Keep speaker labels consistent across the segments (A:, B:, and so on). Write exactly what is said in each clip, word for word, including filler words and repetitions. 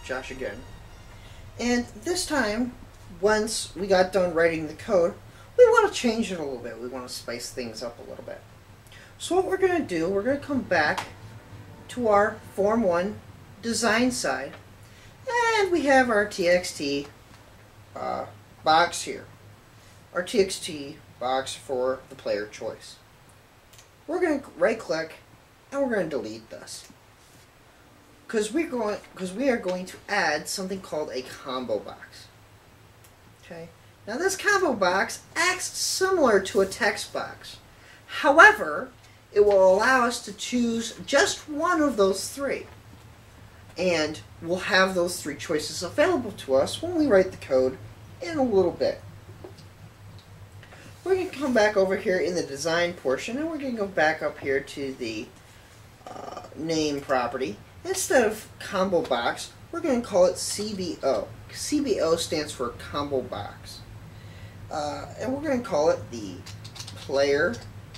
A: Josh again. And this time, once we got done writing the code, we want to change it a little bit. We want to spice things up a little bit. So what we're going to do, we're going to come back to our Form one design side, and we have our T X T uh, box here. Our T X T box for the player choice. We're going to right click and we're going to delete this. Because we're going because we are going to add something called a combo box. Okay? Now this combo box acts similar to a text box. However, it will allow us to choose just one of those three. And we'll have those three choices available to us when we write the code in a little bit. We're going to come back over here in the design portion, and we're going to go back up here to the uh, name property. Instead of combo box, we're going to call it C B O. C B O stands for combo box. Uh, and we're going to call it the player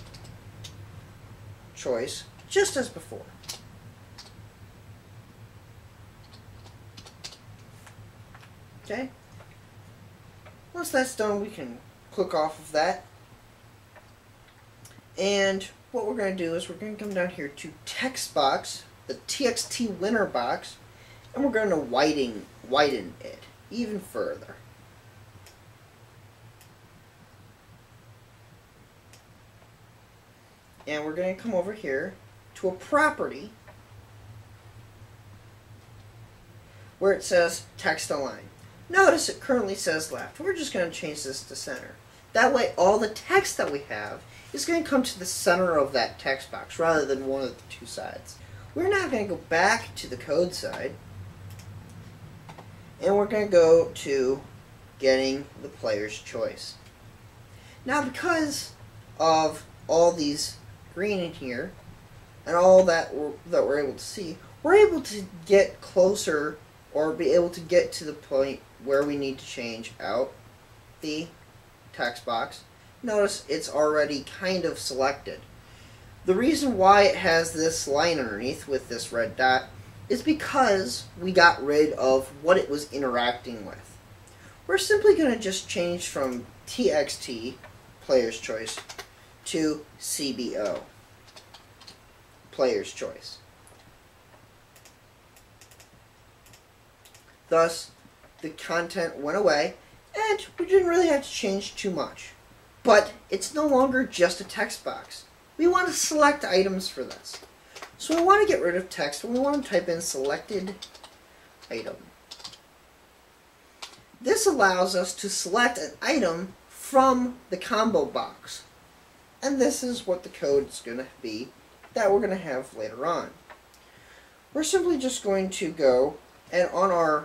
A: choice, just as before. Okay? Once that's done, we can click off of that. And what we're going to do is we're going to come down here to text box, the T X T winner box, and we're going to widen, widen it even further. And we're going to come over here to a property where it says text align. Notice it currently says left. We're just going to change this to center. That way all the text that we have is going to come to the center of that text box rather than one of the two sides. We're now going to go back to the code side, and we're going to go to getting the player's choice. Now because of all these green in here and all that we're, that we're able to see, we're able to get closer or be able to get to the point where we need to change out the text box. Notice it's already kind of selected. The reason why it has this line underneath with this red dot is because we got rid of what it was interacting with. We're simply going to just change from T X T, player's choice, to C B O, player's choice. Thus, the content went away, and we didn't really have to change too much. But it's no longer just a text box. We want to select items for this. So we want to get rid of text, and we want to type in selected item. This allows us to select an item from the combo box. And this is what the code is going to be that we're going to have later on. We're simply just going to go, and on our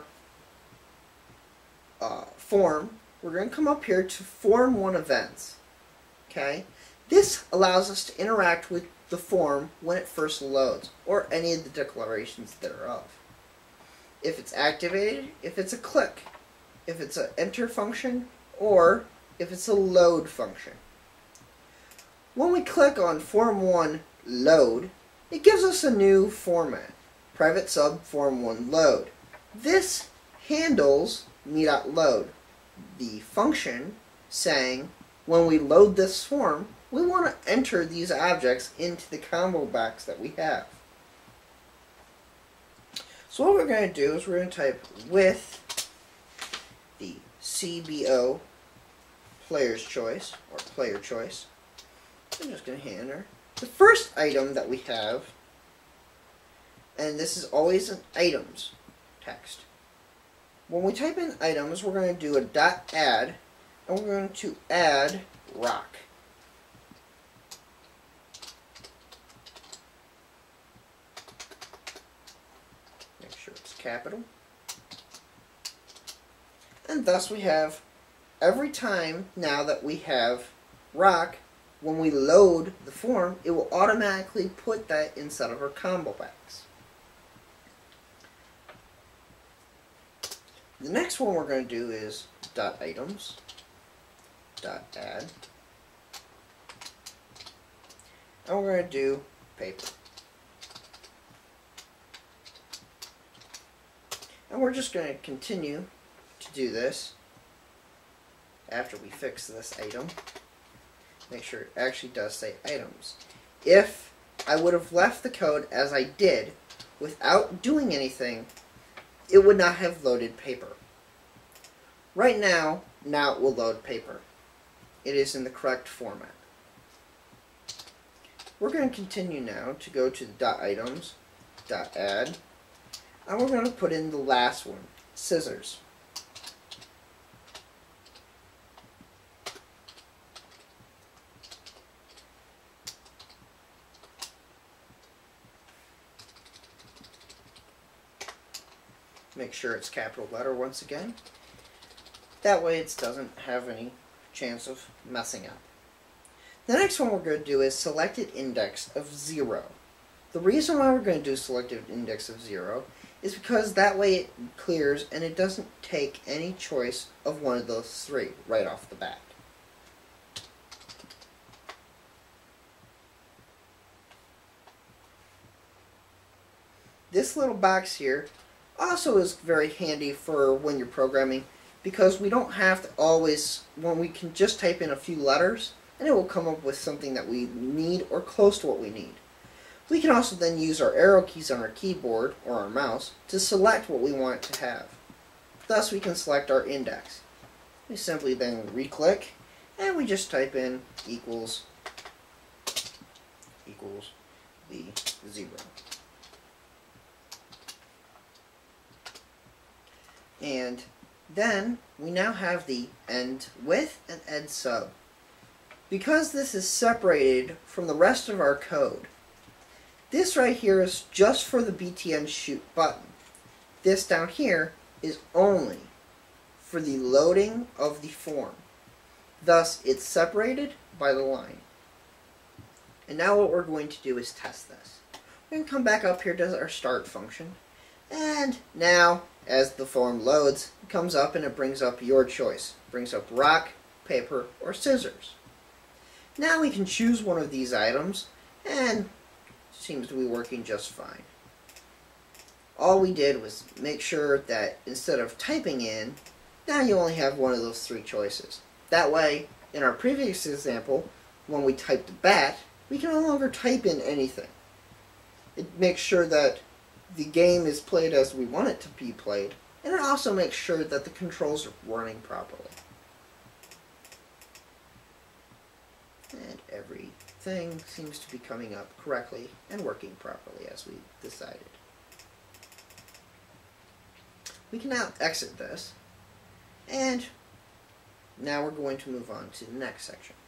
A: uh, form, we're going to come up here to Form one Events. Okay? This allows us to interact with the form when it first loads, or any of the declarations thereof. If it's activated, if it's a click, if it's an enter function, or if it's a load function. When we click on Form one Load, it gives us a new format, private sub Form one Load. This handles me.load, the function saying when we load this form, we want to enter these objects into the combo box that we have. So what we're going to do is we're going to type with the C B O player's choice, or player choice. I'm just going to hit enter. The first item that we have, and this is always an items text. When we type in items, we're going to do a dot add, and we're going to add rock. Make sure it's capital. And thus we have, every time now that we have rock, when we load the form, it will automatically put that inside of our combo box. The next one we're going to do is dot items, dot add, and we're going to do paper. And we're just going to continue to do this after we fix this item. Make sure it actually does say items. If I would have left the code as I did without doing anything, it would not have loaded paper. Right now, now it will load paper. It is in the correct format. We're going to continue now to go to the .items, .add, and we're going to put in the last one, scissors. Make sure it's capital letter once again. That way it doesn't have any chance of messing up. The next one we're going to do is selected index of zero. The reason why we're going to do selected index of zero is because that way it clears and it doesn't take any choice of one of those three right off the bat. This little box here also is very handy for when you're programming, because we don't have to always, when we can just type in a few letters and it will come up with something that we need or close to what we need. We can also then use our arrow keys on our keyboard or our mouse to select what we want to have. Thus we can select our index. We simply then re-click and we just type in equals equals the zero. And then we now have the end with and end sub. Because this is separated from the rest of our code, this right here is just for the B T N shoot button. This down here is only for the loading of the form. Thus, it's separated by the line. And now what we're going to do is test this. We're going to come back up here to our start function. And now, as the form loads, it comes up and it brings up your choice. It brings up rock, paper, or scissors. Now we can choose one of these items, and it seems to be working just fine. All we did was make sure that instead of typing in, now you only have one of those three choices. That way, in our previous example, when we typed bat, we can no longer type in anything. It makes sure that the game is played as we want it to be played, and it also makes sure that the controls are running properly. And everything seems to be coming up correctly and working properly as we decided. We can now exit this, and now we're going to move on to the next section.